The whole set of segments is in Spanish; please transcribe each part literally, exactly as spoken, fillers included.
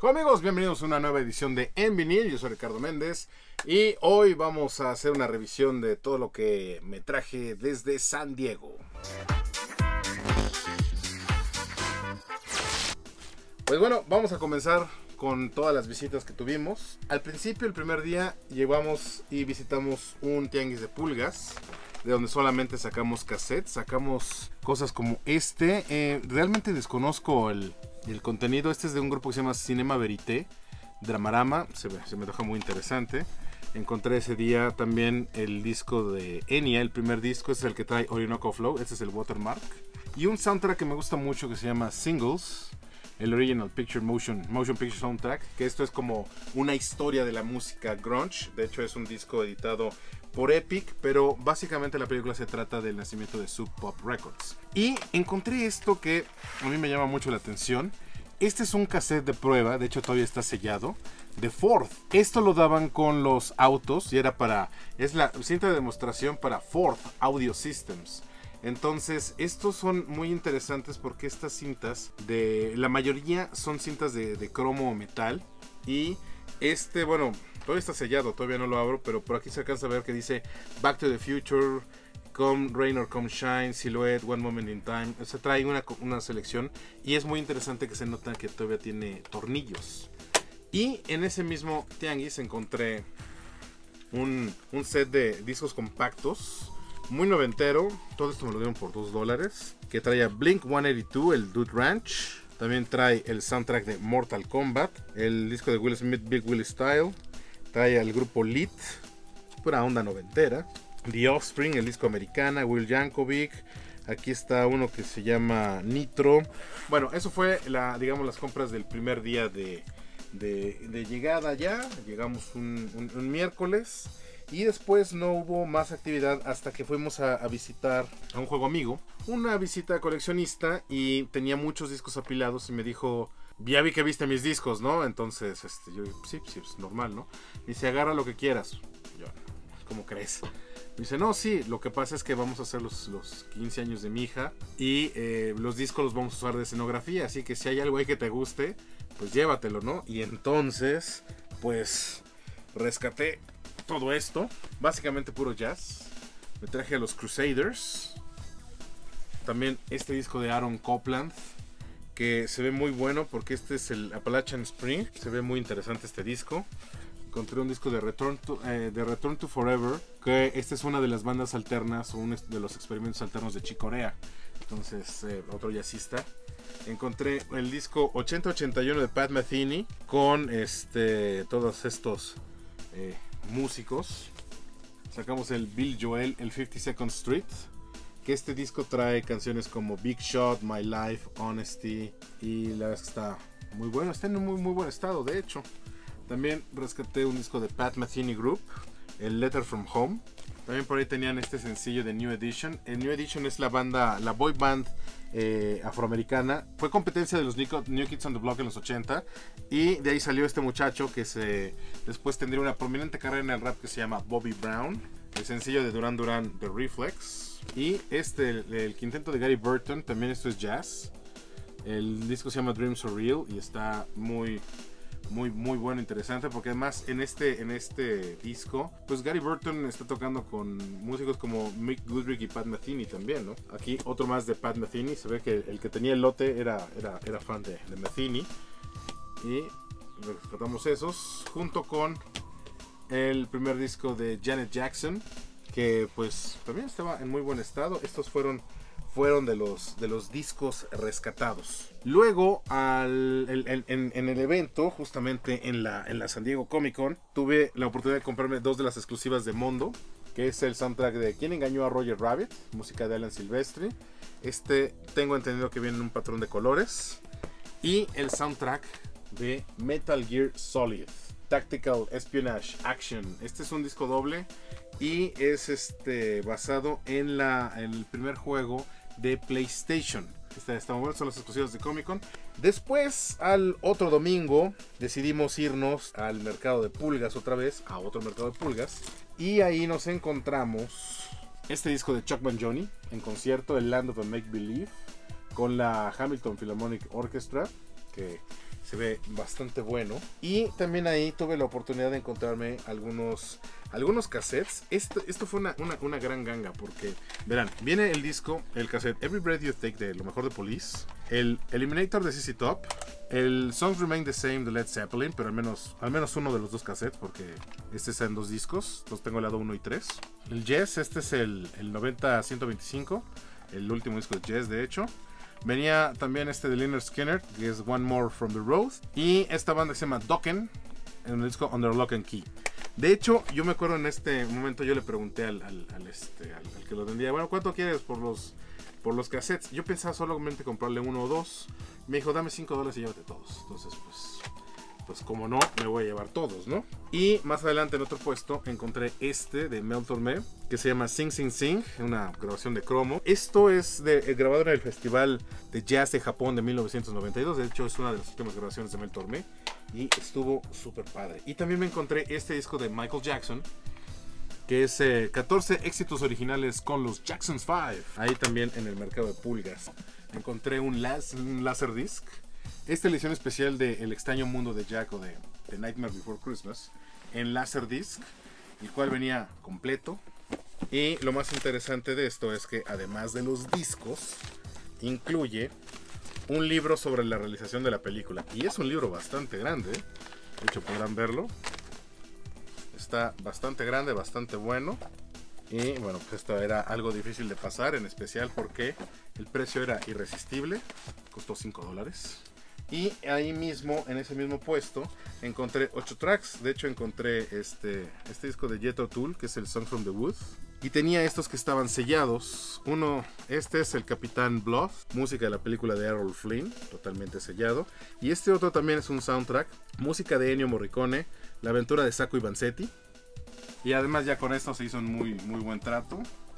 Hola amigos, bienvenidos a una nueva edición de En Vinil. Yo soy Ricardo Méndez y hoy vamos a hacer una revisión de todo lo que me traje desde San Diego. Pues bueno, vamos a comenzar con todas las visitas que tuvimos. Al principio, el primer día, llevamos y visitamos un tianguis de pulgas, de donde solamente sacamos cassettes, sacamos cosas como este. Eh, realmente desconozco el, el contenido. Este es de un grupo que se llama Cinema Verité, Dramarama, se, se me deja muy interesante. Encontré ese día también el disco de Enya, el primer disco, este es el que trae Orinoco Flow, este es el Watermark. Y un soundtrack que me gusta mucho que se llama Singles, el Original Picture Motion, Motion Picture Soundtrack, que esto es como una historia de la música grunge. De hecho es un disco editado por Epic, pero básicamente la película se trata del nacimiento de Sub Pop Records. Y encontré esto que a mí me llama mucho la atención. Este es un cassette de prueba, de hecho todavía está sellado, de Ford. Esto lo daban con los autos y era para, es la cinta de demostración para Ford Audio Systems. Entonces estos son muy interesantes porque estas cintas, de la mayoría son cintas de, de cromo o metal. Y este, bueno, todavía está sellado, todavía no lo abro, pero por aquí se alcanza a ver que dice Back to the Future, Come Rain or Come Shine, Silhouette, One Moment in Time. O sea, trae una, una selección y es muy interesante que se nota que todavía tiene tornillos. Y en ese mismo tianguis encontré un, un set de discos compactos muy noventero. Todo esto me lo dieron por dos dólares. Que trae a Blink ciento ochenta y dos, el Dude Ranch. También trae el soundtrack de Mortal Kombat, el disco de Will Smith, Big Willie Style. Trae al grupo Lit, pura onda noventera. The Offspring, el disco americana, Will Yankovic. Aquí está uno que se llama Nitro. Bueno, eso fue la, digamos, las compras del primer día de, de, de llegada ya. Llegamos un, un, un miércoles. Y después no hubo más actividad hasta que fuimos a, a visitar a un juego amigo. Una visita coleccionista y tenía muchos discos apilados y me dijo, ya vi que viste mis discos, ¿no? Entonces, este, yo, sí, sí, es normal, ¿no? Me dice, agarra lo que quieras. Yo, ¿cómo crees? Me dice, no, sí, lo que pasa es que vamos a hacer los, los quince años de mi hija y eh, los discos los vamos a usar de escenografía, así que si hay algo ahí que te guste, pues llévatelo, ¿no? Y entonces, pues, rescaté todo esto, básicamente puro jazz. Me traje a los Crusaders. También este disco de Aaron Copland, que se ve muy bueno porque este es el Appalachian Spring. Se ve muy interesante este disco. Encontré un disco de Return to, eh, de Return to Forever, que esta es una de las bandas alternas o uno de los experimentos alternos de Chick Corea. Entonces, eh, otro jazzista. Encontré el disco ochenta ochenta y uno de Pat Metheny con este, todos estos eh, músicos. Sacamos el Bill Joel, el fifty-second Street, que este disco trae canciones como Big Shot, My Life, Honesty, y la verdad es que está muy bueno, está en un muy, muy buen estado, de hecho. También rescaté un disco de Pat Metheny Group, el Letter from Home. También por ahí tenían este sencillo de New Edition. El New Edition es la banda, la boy band eh, afroamericana. Fue competencia de los New Kids on the Block en los ochenta. Y de ahí salió este muchacho que se, después tendría una prominente carrera en el rap que se llama Bobby Brown. El sencillo de Duran Duran, The Reflex. Y este, el, el quinteto de Gary Burton, también esto es jazz. El disco se llama Dreams Are Real y está muy... Muy, muy bueno, interesante, porque además en este, en este disco, pues Gary Burton está tocando con músicos como Mick Goodrick y Pat Metheny también, ¿no? Aquí otro más de Pat Metheny, se ve que el que tenía el lote era, era, era fan de, de Metheny. Y rescatamos esos, junto con el primer disco de Janet Jackson, que pues también estaba en muy buen estado. Estos fueron... fueron de los, de los discos rescatados. Luego, al, el, el, en, en el evento, justamente en la, en la San Diego Comic Con, tuve la oportunidad de comprarme dos de las exclusivas de Mondo, que es el soundtrack de ¿Quién engañó a Roger Rabbit?, música de Alan Silvestri. Este tengo entendido que viene en un patrón de colores. Y el soundtrack de Metal Gear Solid, Tactical Espionage Action. Este es un disco doble y es este, basado en, la, en el primer juego de PlayStation. Está, está muy bueno, son los exclusivos de Comic Con. Después, al otro domingo, decidimos irnos al mercado de pulgas otra vez, a otro mercado de pulgas. Y ahí nos encontramos este disco de Chuck Mangione en concierto, el Land of a Make Believe, con la Hamilton Philharmonic Orchestra, que se ve bastante bueno. Y también ahí tuve la oportunidad de encontrarme algunos, algunos cassettes. Esto, esto fue una, una, una gran ganga porque, verán, viene el disco, el cassette Every Breath You Take de lo mejor de Police, el Eliminator de Z Z Top, el Songs Remain the Same de Led Zeppelin, pero al menos, al menos uno de los dos cassettes porque este está en dos discos, entonces tengo el lado uno y tres. El Yes, este es el, el noventa a ciento veinticinco, el último disco de Yes de hecho. Venía también este de Lynyrd Skynyrd, que es One More From The Road. Y esta banda que se llama Dokken, en el disco Under Lock and Key. De hecho, yo me acuerdo en este momento, yo le pregunté al, al, al, este, al, al que lo vendía, bueno, ¿cuánto quieres por los, por los cassettes? Yo pensaba solamente comprarle uno o dos. Me dijo, dame cinco dólares y llévate todos. Entonces, pues... pues como no, me voy a llevar todos, ¿no? Y más adelante en otro puesto encontré este de Mel Tormé, que se llama Sing Sing Sing, una grabación de cromo. Esto es de, eh, grabado en el Festival de Jazz de Japón de mil novecientos noventa y dos, de hecho es una de las últimas grabaciones de Mel Tormé y estuvo súper padre. Y también me encontré este disco de Michael Jackson, que es eh, catorce éxitos originales con los Jackson's cinco, ahí también en el mercado de pulgas. Encontré un, las, un Laserdisc. Esta edición especial de El extraño mundo de Jack o de The Nightmare Before Christmas en Laserdisc, el cual venía completo. Y lo más interesante de esto es que además de los discos, incluye un libro sobre la realización de la película. Y es un libro bastante grande, de hecho podrán verlo. Está bastante grande, bastante bueno. Y bueno, pues esto era algo difícil de pasar, en especial porque el precio era irresistible, costó cinco dólares. Y ahí mismo, en ese mismo puesto, encontré ocho tracks. De hecho encontré este, este disco de Jethro Tull, que es el Song from the Woods. Y tenía estos que estaban sellados. Uno, este es el Capitán Bluff, música de la película de Errol Flynn, totalmente sellado. Y este otro también es un soundtrack, música de Ennio Morricone, La aventura de Sacco y Vanzetti. Y además ya con esto se hizo un muy, muy buen trato.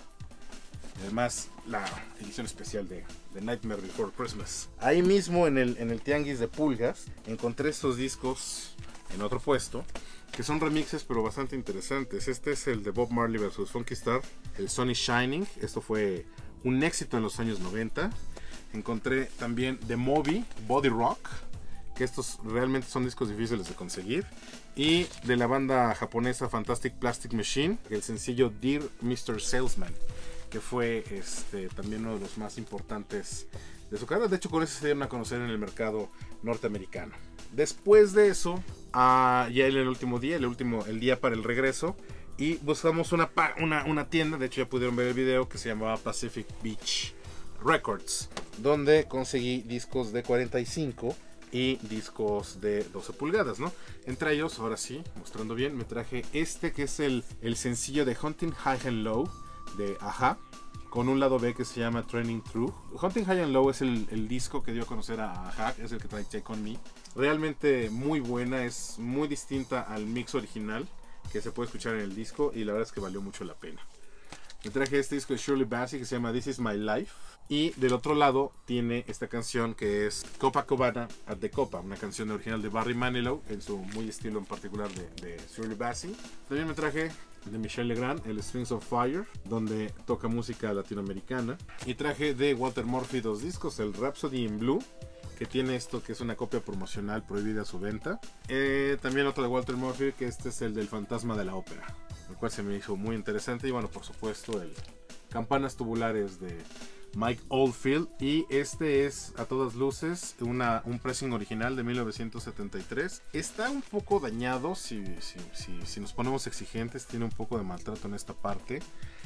Además, la edición especial de The Nightmare Before Christmas. Ahí mismo en el, en el tianguis de pulgas encontré estos discos en otro puesto, que son remixes pero bastante interesantes. Este es el de Bob Marley versus Funky Star, el Sun is Shining. Esto fue un éxito en los años noventa. Encontré también The Moby, Body Rock, que estos realmente son discos difíciles de conseguir. Y de la banda japonesa Fantastic Plastic Machine, el sencillo Dear mister Salesman, que fue este, también uno de los más importantes de su carrera. De hecho, con ese se dieron a conocer en el mercado norteamericano. Después de eso, uh, ya en el último día, el último, el día para el regreso, y buscamos una, una, una tienda, de hecho ya pudieron ver el video, que se llamaba Pacific Beach Records, donde conseguí discos de cuarenta y cinco y discos de doce pulgadas, ¿no? Entre ellos, ahora sí, mostrando bien, me traje este que es el, el sencillo de Hunting High and Low de Aja, con un lado B que se llama Training Through. Hunting High and Low es el, el disco que dio a conocer a Aja, es el que trae Take On Me. Realmente muy buena, es muy distinta al mix original que se puede escuchar en el disco y la verdad es que valió mucho la pena. Me traje este disco de Shirley Bassey que se llama This Is My Life. Y del otro lado tiene esta canción que es Copacabana at the Copa, una canción original de Barry Manilow, en su muy estilo en particular de, de Shirley Bassey. También me traje de Michel Legrand, el Strings of Fire, donde toca música latinoamericana. Y traje de Walter Murphy dos discos, el Rhapsody in Blue, que tiene esto que es una copia promocional prohibida a su venta. Eh, también otro de Walter Murphy, que este es el del Fantasma de la Ópera, el cual se me hizo muy interesante. Y bueno, por supuesto, el Campanas Tubulares de Mike Oldfield, y este es a todas luces una, un pressing original de mil novecientos setenta y tres. Está un poco dañado, si, si, si, si nos ponemos exigentes, tiene un poco de maltrato en esta parte,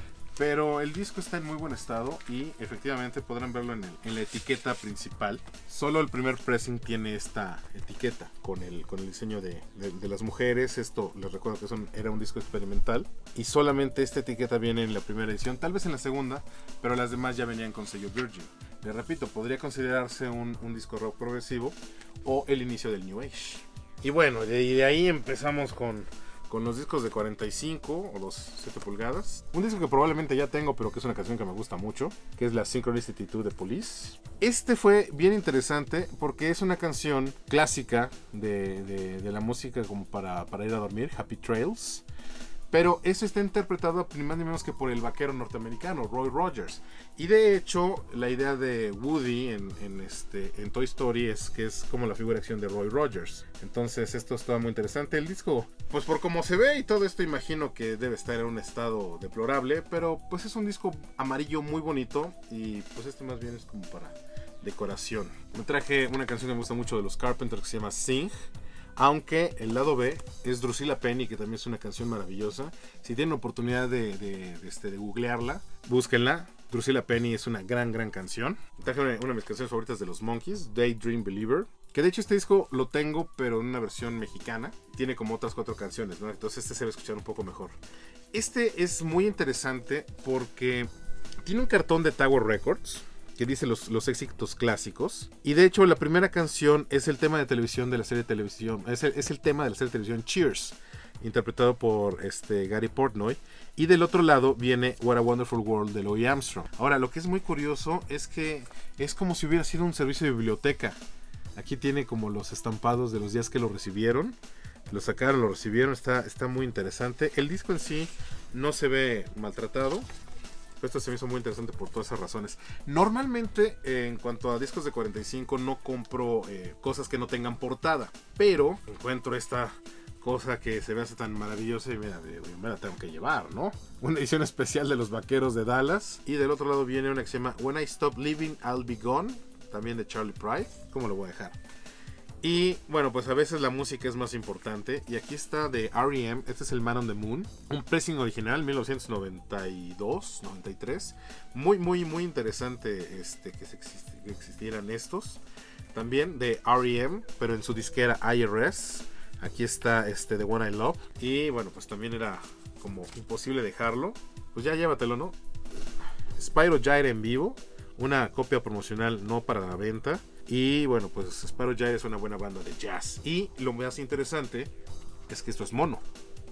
pero el disco está en muy buen estado y efectivamente podrán verlo en, el, en la etiqueta principal. Solo el primer pressing tiene esta etiqueta con el, con el diseño de, de, de las mujeres. Esto les recuerdo que son, era un disco experimental y solamente esta etiqueta viene en la primera edición, tal vez en la segunda, pero las demás ya venían con sello Virgin. Les repito, podría considerarse un, un disco rock progresivo o el inicio del New Age. Y bueno, de, de ahí empezamos con... con los discos de cuarenta y cinco o los siete pulgadas. Un disco que probablemente ya tengo, pero que es una canción que me gusta mucho, que es la Synchronicity dos de Police. Este fue bien interesante porque es una canción clásica de, de, de la música como para, para ir a dormir, Happy Trails, Pero eso está interpretado ni más ni menos que por el vaquero norteamericano, Roy Rogers. Y de hecho, la idea de Woody en, en, este, en Toy Story es que es como la figura de acción de Roy Rogers. Entonces esto está muy interesante. El disco, pues por cómo se ve y todo esto, imagino que debe estar en un estado deplorable. Pero pues es un disco amarillo muy bonito. Y pues este más bien es como para decoración. Me traje una canción que me gusta mucho de los Carpenters que se llama Sing. Aunque el lado B es Drusilla Penny, que también es una canción maravillosa. Si tienen oportunidad de, de, de, este, de googlearla, búsquenla. Drusilla Penny es una gran, gran canción. Traje una, una de mis canciones favoritas de los Monkees, Daydream Believer. Que de hecho este disco lo tengo, pero en una versión mexicana. Tiene como otras cuatro canciones, ¿no? Entonces este se va a escuchar un poco mejor. Este es muy interesante porque tiene un cartón de Tower Records que dice los, los éxitos clásicos. Y de hecho la primera canción es el tema de televisión de la serie de televisión. Es el, es el tema de la serie de televisión Cheers, interpretado por este, Gary Portnoy. Y del otro lado viene What a Wonderful World de Louis Armstrong. Ahora, lo que es muy curioso es que es como si hubiera sido un servicio de biblioteca. Aquí tiene como los estampados de los días que lo recibieron. Lo sacaron, lo recibieron. Está, está muy interesante. El disco en sí no se ve maltratado. Esto se me hizo muy interesante por todas esas razones. Normalmente, eh, en cuanto a discos de cuarenta y cinco, no compro eh, cosas que no tengan portada. Pero encuentro esta cosa que se me hace tan maravillosa y mira, me la tengo que llevar, ¿no? Una edición especial de los Vaqueros de Dallas. Y del otro lado viene una que se llama When I Stop Living, I'll Be Gone. También de Charlie Pride. ¿Cómo lo voy a dejar? Y bueno, pues a veces la música es más importante. Y aquí está de R E M. Este es el Man on the Moon. Un pressing original, mil novecientos noventa y dos, noventa y tres. Muy, muy, muy interesante este, que, se exist que existieran estos. También de R E M, pero en su disquera I R S. Aquí está este The One I Love. Y bueno, pues también era como imposible dejarlo. Pues ya llévatelo, ¿no? Spyro Gyre en vivo. Una copia promocional no para la venta. Y bueno, pues Spyro Gyre es una buena banda de jazz. Y lo más interesante es que esto es mono.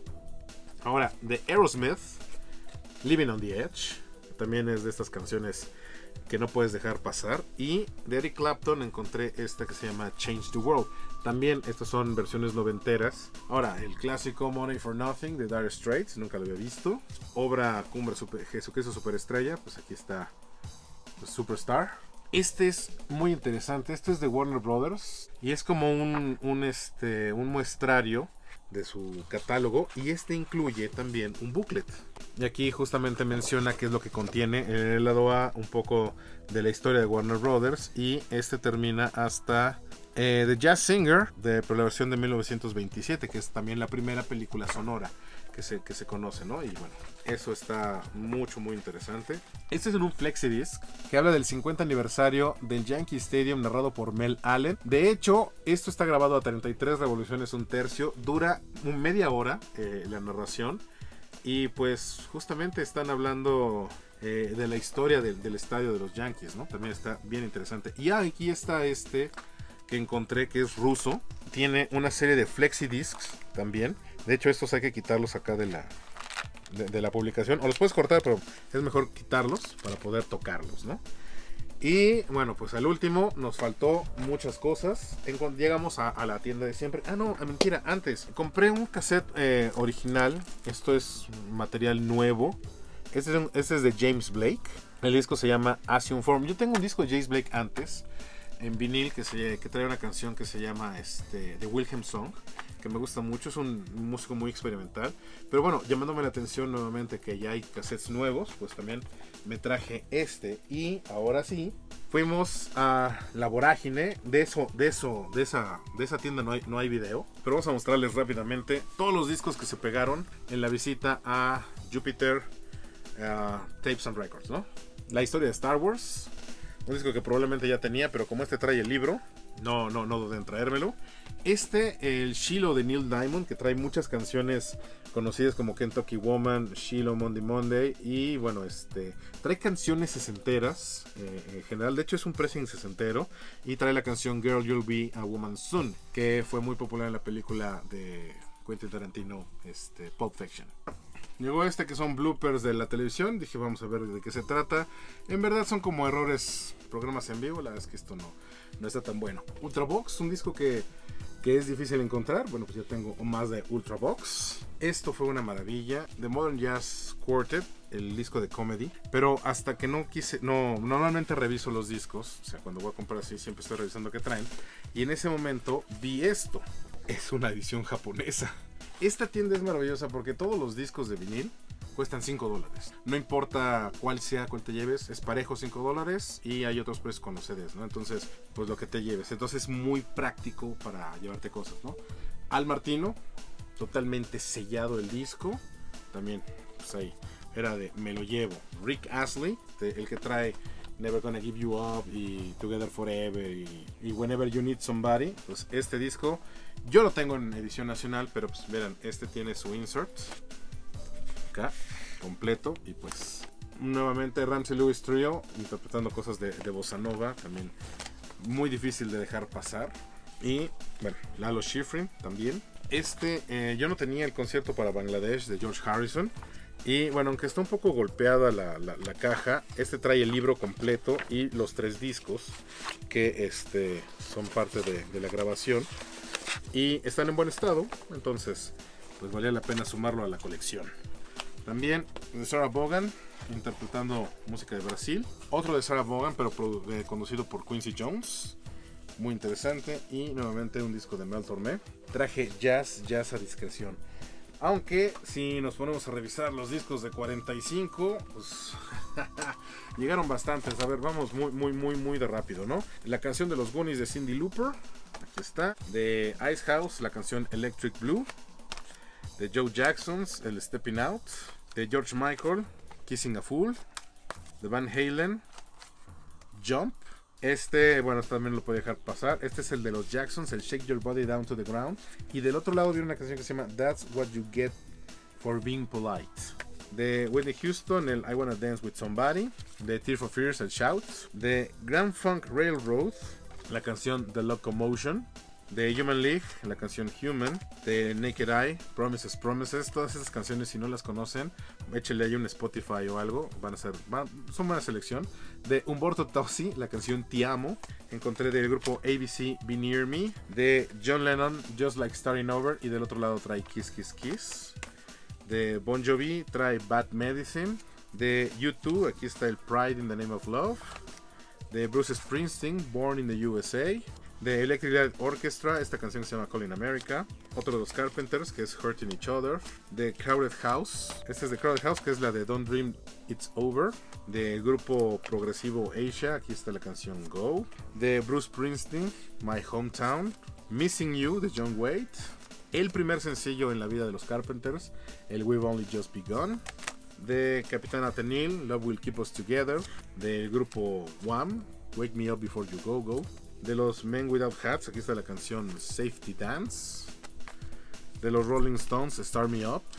Ahora, de Aerosmith, Living on the Edge. También es de estas canciones que no puedes dejar pasar. Y de Eric Clapton encontré esta que se llama Change the World. También estas son versiones noventeras. Ahora, el clásico Money for Nothing de Dire Straits. Nunca lo había visto. Obra Cumbre Super, Jesucristo Superestrella. Pues aquí está pues, Superstar. Este es muy interesante. Este es de Warner Brothers. Y es como un, un, este, un muestrario de su catálogo. Y este incluye también un booklet. Y aquí justamente menciona qué es lo que contiene. En el lado A un poco de la historia de Warner Brothers. Y este termina hasta eh, The Jazz Singer, de, por la versión de mil novecientos veintisiete, que es también la primera película sonora que se, que se conoce, ¿no? Y bueno, eso está mucho, muy interesante. Este es en un flexidisc que habla del cincuenta aniversario del Yankee Stadium, narrado por Mel Allen. De hecho, esto está grabado a treinta y tres revoluciones un tercio. Dura media hora eh, la narración. Y pues justamente están hablando eh, de la historia del, del estadio de los Yankees, ¿no? También está bien interesante. Y aquí está este que encontré que es ruso. Tiene una serie de flexidiscs también. De hecho, estos hay que quitarlos acá de la, de, de la publicación. O los puedes cortar, pero es mejor quitarlos para poder tocarlos, ¿no? Y bueno, pues al último nos faltó muchas cosas. En, llegamos a, a la tienda de siempre. Ah, no, mentira, antes. Compré un cassette eh, original. Esto es material nuevo. Este es, un, este es de James Blake. El disco se llama Assume Form. Yo tengo un disco de James Blake antes, en vinil, que, se, que trae una canción que se llama este, The Wilhelm Song, que me gusta mucho. Es un músico muy experimental. Pero bueno, llamándome la atención nuevamente que ya hay cassettes nuevos, pues también me traje este. Y ahora sí, fuimos a la vorágine. De eso, de eso, de esa, de esa tienda no hay, no hay video, pero vamos a mostrarles rápidamente todos los discos que se pegaron en la visita a Jupiter uh, Tapes and Records, ¿no? La historia de Star Wars, un disco que probablemente ya tenía, pero como este trae el libro, no, no, no dudé en traérmelo. Este, el Shiloh de Neil Diamond, que trae muchas canciones conocidas como Kentucky Woman, Shiloh, Monday Monday. Y bueno, este trae canciones sesenteras eh, en general. De hecho es un pressing sesentero. Y trae la canción Girl You'll Be a Woman Soon, que fue muy popular en la película de Quentin Tarantino, este, Pulp Fiction. Llegó este que son bloopers de la televisión. Dije vamos a ver de qué se trata. En verdad son como errores, programas en vivo. La verdad es que esto no, no está tan bueno. Ultravox, un disco que... que que es difícil encontrar. Bueno, pues ya tengo más de Ultravox. Esto fue una maravilla. The Modern Jazz Quartet, el disco de Comedy. Pero hasta que no quise, no, normalmente reviso los discos. O sea, cuando voy a comprar así, siempre estoy revisando qué traen. Y en ese momento vi esto. Es una edición japonesa. Esta tienda es maravillosa porque todos los discos de vinil cuestan cinco dólares. No importa cuál sea, cuál te lleves, es parejo cinco dólares y hay otros precios con los C Ds, ¿no? Entonces, pues lo que te lleves. Entonces es muy práctico para llevarte cosas, ¿no? Al Martino, totalmente sellado el disco. También, pues ahí, era de me lo llevo. Rick Astley, el que trae Never Gonna Give You Up y Together Forever y, y Whenever You Need Somebody. Pues este disco, yo lo tengo en edición nacional, pero pues verán, este tiene su insert. Acá, completo, y pues nuevamente Ramsey Lewis Trio interpretando cosas de, de bossa nova, también muy difícil de dejar pasar. Y bueno, Lalo Schifrin también. Este, eh, yo no tenía el concierto para Bangladesh de George Harrison. Y bueno, aunque está un poco golpeada la, la, la caja, este trae el libro completo y los tres discos que este, son parte de, de la grabación. Y están en buen estado, entonces pues valía la pena sumarlo a la colección. También de Sarah Vaughan, interpretando música de Brasil. Otro de Sarah Vaughan, pero eh, conducido por Quincy Jones. Muy interesante. Y nuevamente un disco de Mel Tormé. Traje jazz, jazz a discreción. Aunque si nos ponemos a revisar los discos de cuarenta y cinco, pues llegaron bastantes. A ver, vamos muy, muy, muy, muy de rápido, ¿no? La canción de los Goonies de Cyndi Lauper. Aquí está. De Icehouse, la canción Electric Blue. De Joe Jackson's, el Stepping Out. De George Michael, Kissing a Fool. De Van Halen, Jump. Este, bueno, también lo puedo dejar pasar. Este es el de los Jacksons, el Shake Your Body Down to the Ground. Y del otro lado viene una canción que se llama That's What You Get for Being Polite. De Whitney Houston, el I Wanna Dance With Somebody. De Tear for Fears, el Shout. De Grand Funk Railroad, la canción The Locomotion. De Human League, la canción Human. De Naked Eye, Promises, Promises. Todas esas canciones, si no las conocen, échenle ahí un Spotify o algo. Van a ser, van, son buena selección. De Umberto Tozzi, la canción Ti Amo. Encontré del grupo A B C, Be Near Me. De John Lennon, Just Like Starting Over. Y del otro lado trae Kiss Kiss Kiss. De Bon Jovi trae Bad Medicine. De U dos, aquí está el Pride in the Name of Love. De Bruce Springsteen, Born in the U S A. De Electric Light Orchestra, esta canción se llama Calling America. Otro de los Carpenters, que es Hurting Each Other. De Crowded House, esta es de Crowded House, que es la de Don't Dream It's Over. Del grupo progresivo Asia, aquí está la canción Go. De Bruce Springsteen, My Hometown. Missing You, de John Waite. El primer sencillo en la vida de los Carpenters, el We've Only Just Begun. De Capitán Atenil, Love Will Keep Us Together. Del grupo Wham, Wake Me Up Before You Go Go. De los Men Without Hats, aquí está la canción Safety Dance. De los Rolling Stones, Start Me Up.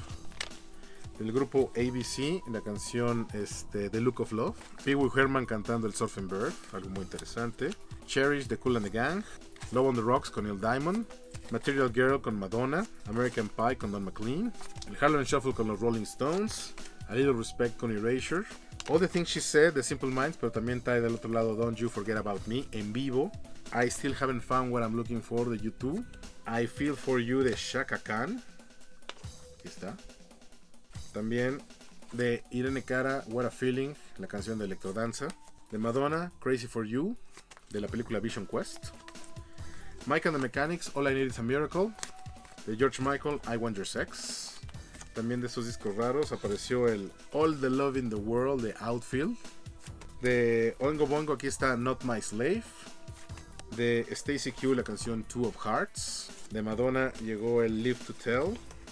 Del grupo A B C, la canción este, The Look of Love. Pee Wee Herman cantando el Surfing Bird, algo muy interesante. Cherish de Kool and the Gang. Love on the Rocks con Neil Diamond. Material Girl con Madonna. American Pie con Don McLean. El Harlem Shuffle con los Rolling Stones. A Little Respect con Erasure. All the Things She Said de Simple Minds, pero también trae del otro lado Don't You Forget About Me en vivo. I Still Haven't Found What I'm Looking For de U dos. I Feel For You de Chaka Khan. Aquí está. También de Irene Cara, What a Feeling, la canción de Electrodanza. De Madonna, Crazy For You, de la película Vision Quest. Mike and the Mechanics, All I Need Is a Miracle. De George Michael, I Want Your Sex. También de esos discos raros apareció el All the Love in the World de Outfield. De Oingo Boingo, aquí está Not My Slave. De Stacy Q, la canción Two of Hearts. De Madonna llegó el Live to Tell.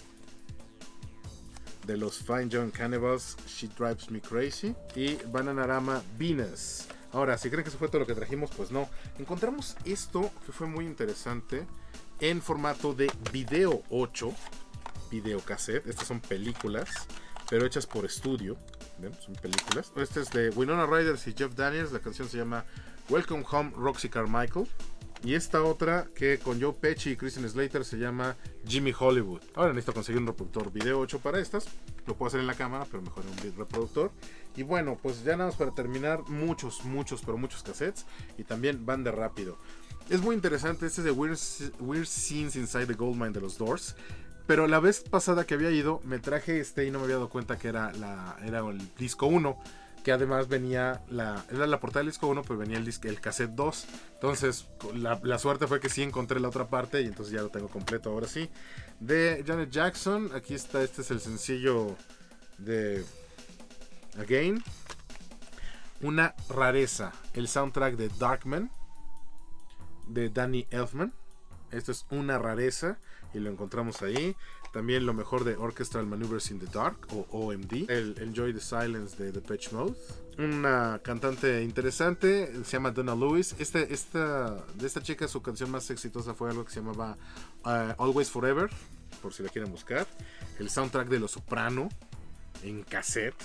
De los Fine Young Cannibals, She Drives Me Crazy. Y Bananarama, Venus. Ahora, si creen que eso fue todo lo que trajimos, pues no. Encontramos esto que fue muy interesante en formato de video ocho. Videocassette. Estas son películas, pero hechas por estudio. ¿Ven? Son películas. Este es de Winona Ryder y Jeff Daniels. La canción se llama Welcome Home, Roxy Carmichael. Y esta otra que con Joe Pesci y Christian Slater se llama Jimmy Hollywood. Ahora necesito conseguir un reproductor video ocho para estas. lo puedo hacer en la cámara, pero mejor en un beat reproductor. Y bueno, pues ya nada más para terminar, muchos, muchos, pero muchos cassettes. Y también van de rápido. Es muy interesante, este es de Weird, Weird Scenes Inside the Goldmine de los Doors. Pero la vez pasada que había ido, me traje este y no me había dado cuenta que era, la, era el disco uno. Que además venía, la, era la portada del disco uno, pero venía el, disco, el cassette dos. Entonces la, la suerte fue que sí encontré la otra parte y entonces ya lo tengo completo ahora sí. De Janet Jackson, aquí está, este es el sencillo de Again. Una rareza, el soundtrack de Darkman, de Danny Elfman. Esto es una rareza y lo encontramos ahí. También lo mejor de Orchestral Maneuvers in the Dark, o O M D. El Enjoy the Silence de Depeche Mode. Una cantante interesante, se llama Donna Lewis. Este, esta, de esta chica, su canción más exitosa fue algo que se llamaba uh, Always Forever, por si la quieren buscar. El soundtrack de Los Soprano, en cassette.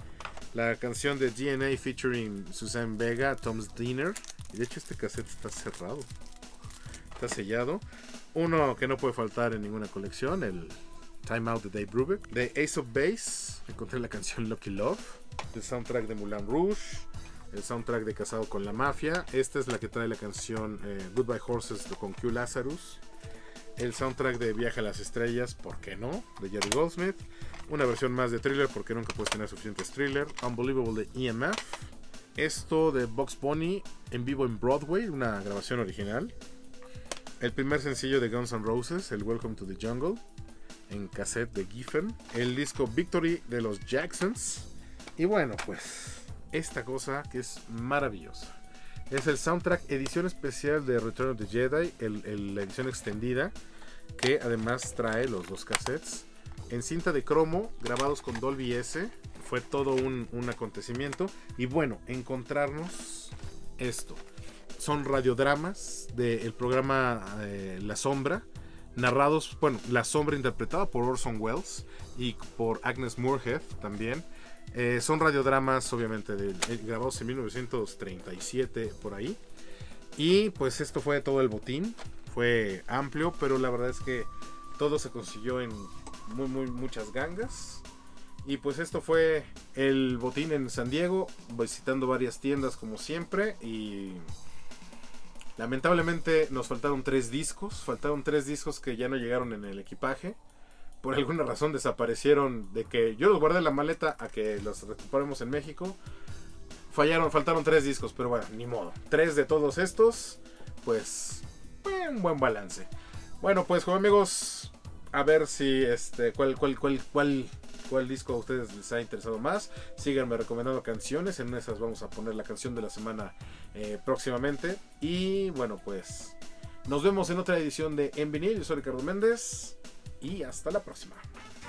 La canción de D N A featuring Suzanne Vega, Tom's Dinner. Y de hecho este cassette está cerrado. Está sellado. Uno que no puede faltar en ninguna colección, el Time Out de Dave Brubeck. De Ace of Base, encontré la canción Lucky Love. El soundtrack de Moulin Rouge. El soundtrack de Casado con la Mafia. Esta es la que trae la canción eh, Goodbye Horses con Q Lazarus. El soundtrack de Viaje a las Estrellas, ¿por qué no? De Jerry Goldsmith. Una versión más de Thriller, porque nunca puedes tener suficientes Thriller. Unbelievable de E M F. Esto de Bugs Bunny en vivo en Broadway, una grabación original. El primer sencillo de Guns N' Roses, el Welcome to the Jungle, en cassette de Giffen. El disco Victory de los Jacksons. Y bueno, pues esta cosa que es maravillosa. Es el soundtrack edición especial de Return of the Jedi, el, el, la edición extendida, que además trae los dos cassettes en cinta de cromo, grabados con Dolby S. Fue todo un, un acontecimiento. Y bueno, encontrarnos esto. Son radiodramas del programa eh, La Sombra, narrados, bueno, La Sombra interpretada por Orson Welles y por Agnes Moorehead también. Eh, son radiodramas, obviamente, de, de, grabados en mil novecientos treinta y siete, por ahí. Y pues esto fue todo el botín. Fue amplio, pero la verdad es que todo se consiguió en muy, muy, muchas gangas. Y pues esto fue el botín en San Diego, visitando varias tiendas como siempre. Y lamentablemente nos faltaron tres discos. Faltaron tres discos que ya no llegaron en el equipaje. Por alguna razón desaparecieron, de que yo los guardé en la maleta a que los recuperemos en México. Fallaron, faltaron tres discos, pero bueno, ni modo. Tres de todos estos, pues, eh, un buen balance. Bueno, pues, joven amigos, a ver si este, cuál, cuál, cuál, cuál, cuál disco a ustedes les ha interesado más. Síganme recomendando canciones. En esas vamos a poner la canción de la semana eh, próximamente. Y bueno, pues, nos vemos en otra edición de En Vinil. Yo soy Ricardo Méndez. Y hasta la próxima.